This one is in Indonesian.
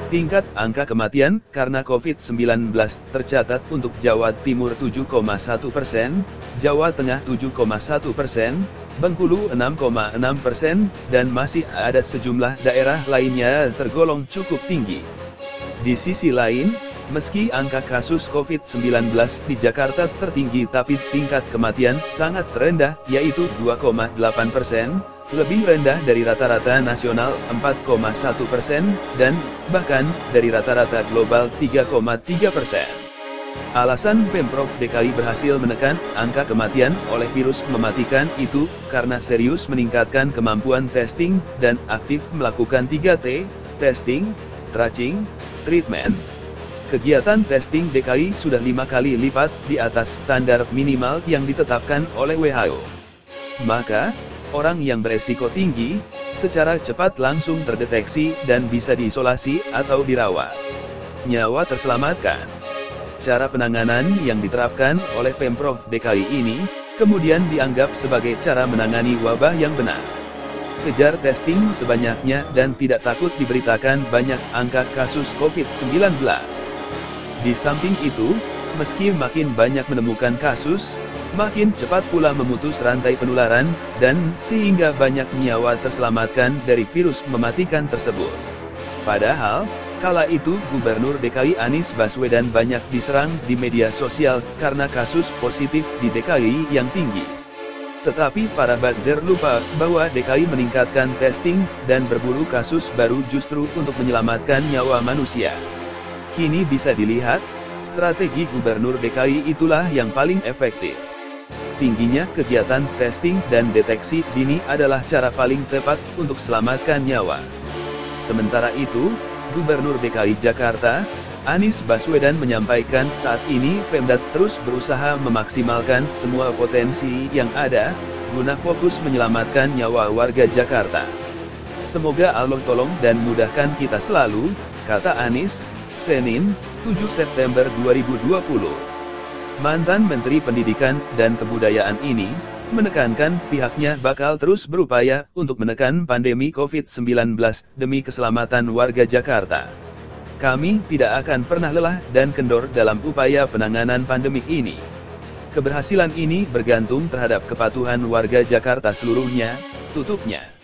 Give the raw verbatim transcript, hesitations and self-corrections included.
Tingkat angka kematian karena covid sembilan belas tercatat untuk Jawa Timur tujuh koma satu persen, Jawa Tengah tujuh koma satu persen, Bengkulu enam koma enam persen, dan masih ada sejumlah daerah lainnya tergolong cukup tinggi. Di sisi lain, meski angka kasus covid sembilan belas di Jakarta tertinggi tapi tingkat kematian sangat rendah yaitu dua koma delapan persen, lebih rendah dari rata-rata nasional empat koma satu persen, dan bahkan dari rata-rata global tiga koma tiga persen. Alasan Pemprov D K I berhasil menekan angka kematian oleh virus mematikan itu karena serius meningkatkan kemampuan testing dan aktif melakukan tiga T, testing, tracing, treatment. Kegiatan testing D K I sudah lima kali lipat di atas standar minimal yang ditetapkan oleh W H O. Maka, orang yang beresiko tinggi, secara cepat langsung terdeteksi dan bisa diisolasi atau dirawat. Nyawa terselamatkan. Cara penanganan yang diterapkan oleh Pemprov D K I ini, kemudian dianggap sebagai cara menangani wabah yang benar. Kejar testing sebanyaknya dan tidak takut diberitakan banyak angka kasus covid sembilan belas. Di samping itu, meski makin banyak menemukan kasus, makin cepat pula memutus rantai penularan, dan sehingga banyak nyawa terselamatkan dari virus mematikan tersebut. Padahal, kala itu Gubernur D K I Anies Baswedan banyak diserang di media sosial karena kasus positif di D K I yang tinggi. Tetapi para buzzer lupa bahwa D K I meningkatkan testing dan berburu kasus baru justru untuk menyelamatkan nyawa manusia. Kini bisa dilihat, strategi Gubernur D K I itulah yang paling efektif. Tingginya kegiatan testing dan deteksi dini adalah cara paling tepat untuk selamatkan nyawa. Sementara itu, Gubernur D K I Jakarta, Anies Baswedan menyampaikan saat ini Pemda terus berusaha memaksimalkan semua potensi yang ada, guna fokus menyelamatkan nyawa warga Jakarta. Semoga Allah tolong dan mudahkan kita selalu, kata Anies, Senin, tujuh September dua ribu dua puluh. Mantan Menteri Pendidikan dan Kebudayaan ini, menekankan pihaknya bakal terus berupaya untuk menekan pandemi covid sembilan belas demi keselamatan warga Jakarta. Kami tidak akan pernah lelah dan kendor dalam upaya penanganan pandemik ini. Keberhasilan ini bergantung terhadap kepatuhan warga Jakarta seluruhnya, tutupnya.